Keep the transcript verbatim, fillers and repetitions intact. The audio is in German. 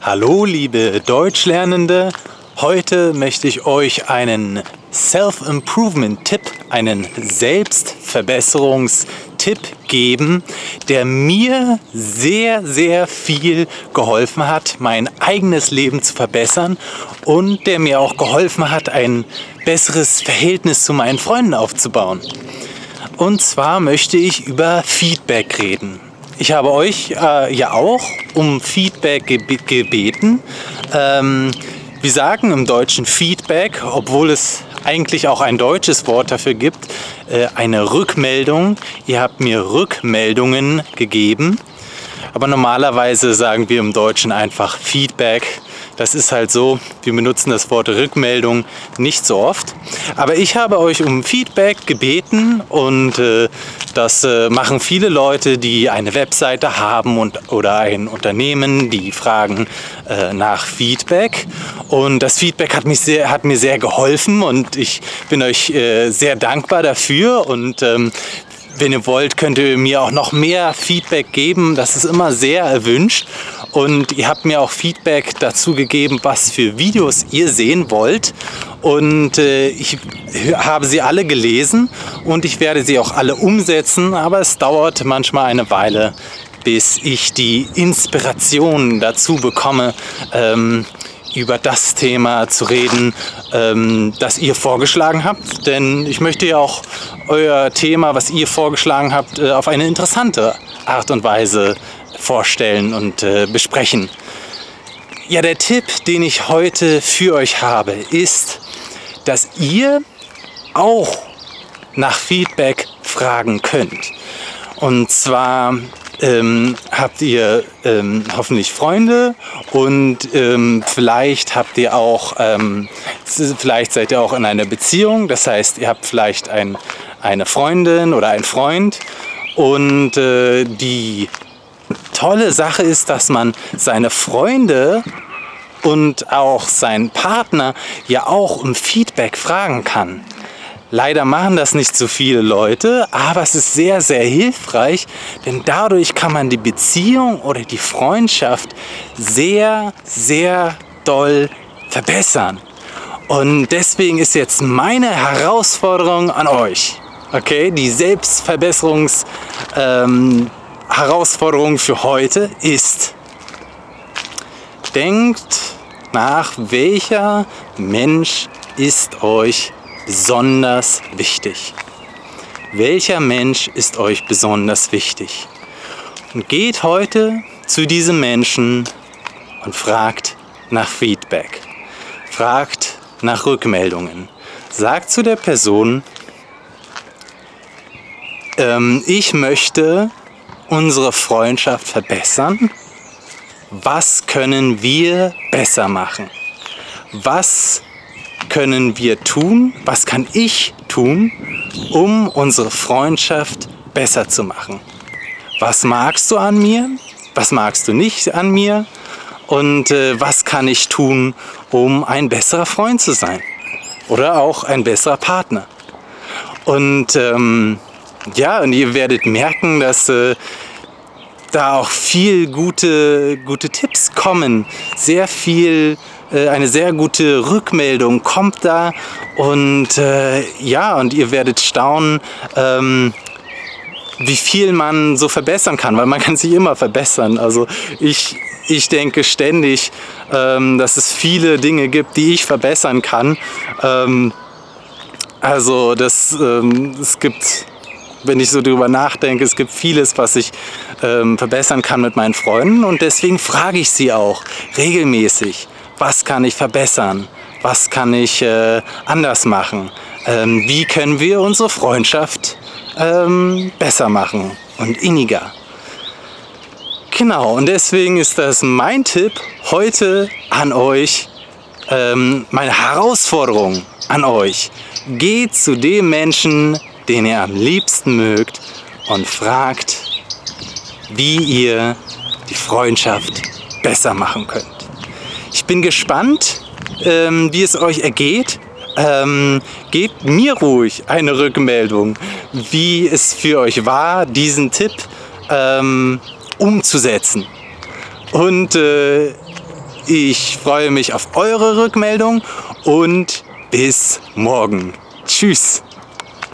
Hallo liebe Deutschlernende, heute möchte ich euch einen Self-Improvement-Tipp, einen Selbstverbesserungstipp geben, der mir sehr, sehr viel geholfen hat, mein eigenes Leben zu verbessern und der mir auch geholfen hat, ein besseres Verhältnis zu meinen Freunden aufzubauen. Und zwar möchte ich über Feedback reden. Ich habe euch äh, ja auch um Feedback geb- gebeten. Ähm, wir sagen im Deutschen Feedback, obwohl es eigentlich auch ein deutsches Wort dafür gibt, äh, eine Rückmeldung. Ihr habt mir Rückmeldungen gegeben, aber normalerweise sagen wir im Deutschen einfach Feedback. Das ist halt so, wir benutzen das Wort Rückmeldung nicht so oft. Aber ich habe euch um Feedback gebeten und äh, das äh, machen viele Leute, die eine Webseite haben und, oder ein Unternehmen, die fragen äh, nach Feedback. Und das Feedback hat, mich sehr, hat mir sehr geholfen und ich bin euch äh, sehr dankbar dafür. Und ähm, wenn ihr wollt, könnt ihr mir auch noch mehr Feedback geben. Das ist immer sehr erwünscht. Und ihr habt mir auch Feedback dazu gegeben, was für Videos ihr sehen wollt. Und äh, ich habe sie alle gelesen und ich werde sie auch alle umsetzen. Aber es dauert manchmal eine Weile, bis ich die Inspiration dazu bekomme, ähm, über das Thema zu reden, ähm, das ihr vorgeschlagen habt. Denn ich möchte ja auch euer Thema, was ihr vorgeschlagen habt, äh, auf eine interessante Art und Weise vorstellen und äh, besprechen. Ja, der Tipp, den ich heute für euch habe, ist, dass ihr auch nach Feedback fragen könnt. Und zwar ähm, habt ihr ähm, hoffentlich Freunde und ähm, vielleicht habt ihr auch, ähm, vielleicht seid ihr auch in einer Beziehung. Das heißt, ihr habt vielleicht ein, eine Freundin oder einen Freund und äh, die tolle Sache ist, dass man seine Freunde und auch seinen Partner ja auch um Feedback fragen kann. Leider machen das nicht so viele Leute, aber es ist sehr, sehr hilfreich, denn dadurch kann man die Beziehung oder die Freundschaft sehr, sehr doll verbessern. Und deswegen ist jetzt meine Herausforderung an euch, okay, die Selbstverbesserungs ähm, Herausforderung für heute ist, denkt nach, welcher Mensch ist euch besonders wichtig? Welcher Mensch ist euch besonders wichtig? Und geht heute zu diesem Menschen und fragt nach Feedback. Fragt nach Rückmeldungen. Sagt zu der Person, ähm, ich möchte unsere Freundschaft verbessern. Was können wir besser machen? Was können wir tun? Was kann ich tun, um unsere Freundschaft besser zu machen? Was magst du an mir? Was magst du nicht an mir? Und äh, was kann ich tun, um ein besserer Freund zu sein? Oder auch ein besserer Partner? Und ähm, ja, und ihr werdet merken, dass äh, da auch viel gute, gute Tipps kommen. Sehr viel, äh, eine sehr gute Rückmeldung kommt da. Und äh, ja, und ihr werdet staunen, ähm, wie viel man so verbessern kann. Weil man kann sich immer verbessern. Also ich, ich denke ständig, ähm, dass es viele Dinge gibt, die ich verbessern kann. Ähm, also das, ähm, es gibt... Wenn ich so drüber nachdenke, es gibt vieles, was ich ähm, verbessern kann mit meinen Freunden und deswegen frage ich sie auch regelmäßig, was kann ich verbessern, was kann ich äh, anders machen, ähm, wie können wir unsere Freundschaft ähm, besser machen und inniger. Genau, und deswegen ist das mein Tipp heute an euch, ähm, meine Herausforderung an euch. Geht zu dem Menschen, den ihr am liebsten mögt und fragt, wie ihr die Freundschaft besser machen könnt. Ich bin gespannt, ähm, wie es euch ergeht. Ähm, gebt mir ruhig eine Rückmeldung, wie es für euch war, diesen Tipp ähm, umzusetzen. Und äh, Ich freue mich auf eure Rückmeldung und bis morgen. Tschüss.